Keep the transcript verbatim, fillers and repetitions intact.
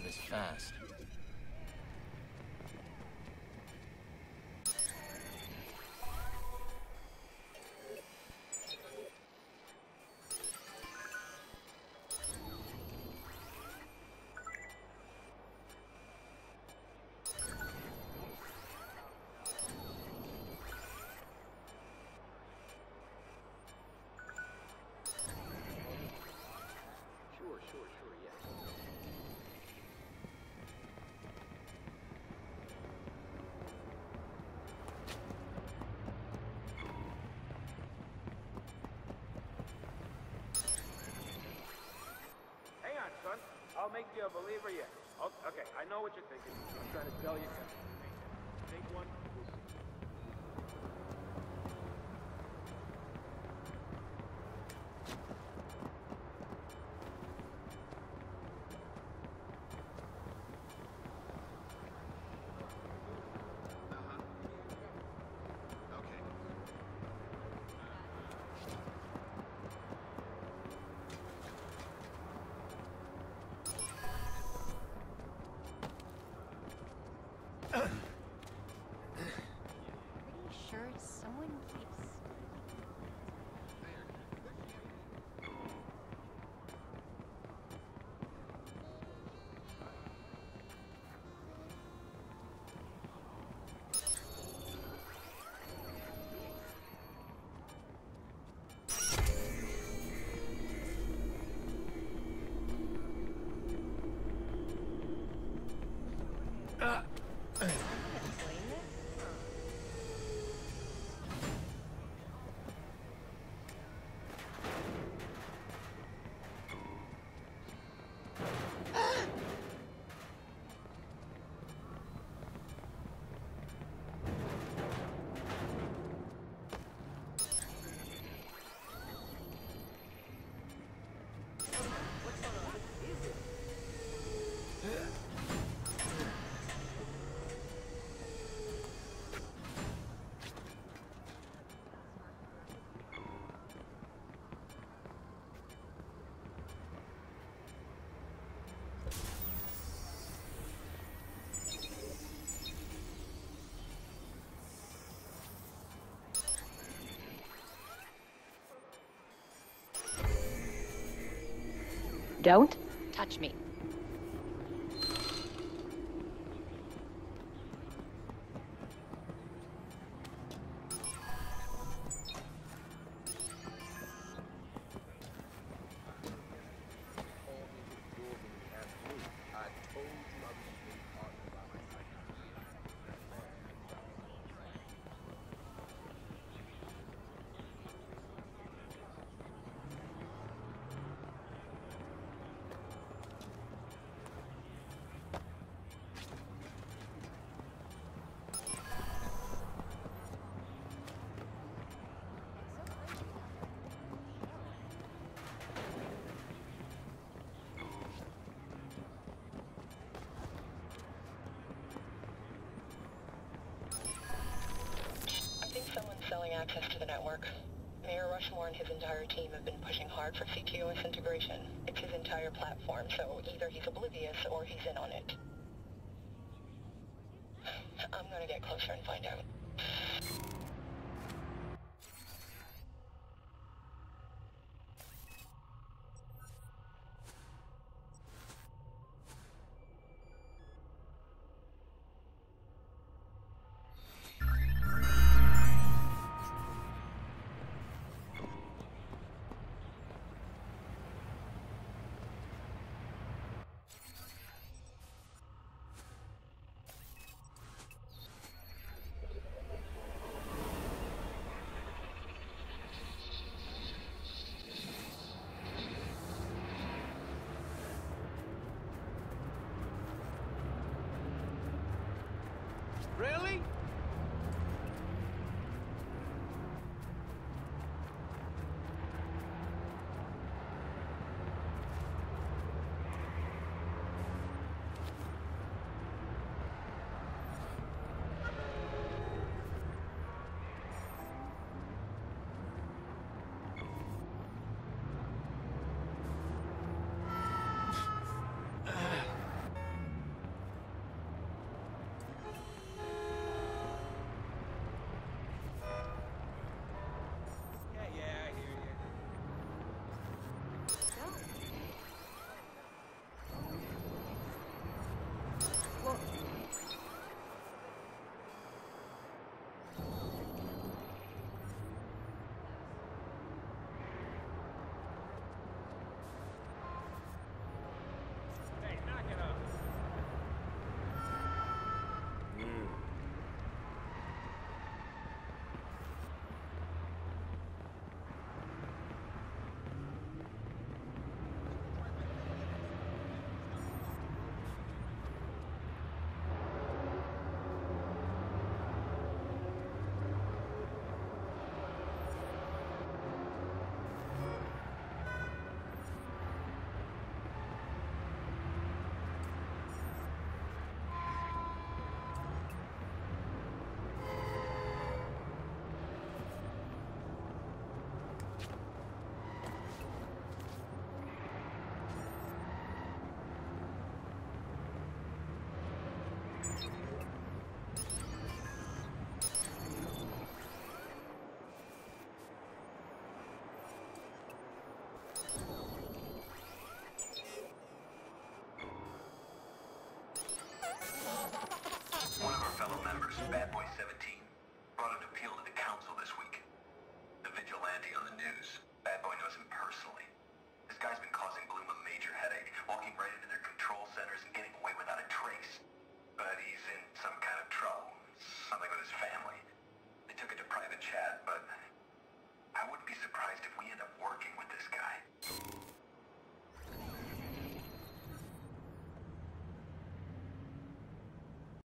this fast. I'll make you a believer yet. Oh, okay, I know what you're thinking. I'm trying to sell you something. Take one. We'll see. Pretty sure someone keeps... Don't touch me. Selling access to the network. Mayor Rushmore and his entire team have been pushing hard for C T O S integration. It's his entire platform, so either he's oblivious or he's in on it. I'm gonna get closer and find out. Really? guy's been causing Bloom a major headache, walking right into their control centers and getting away without a trace. But he's in some kind of trouble. Something with his family. They took it to private chat.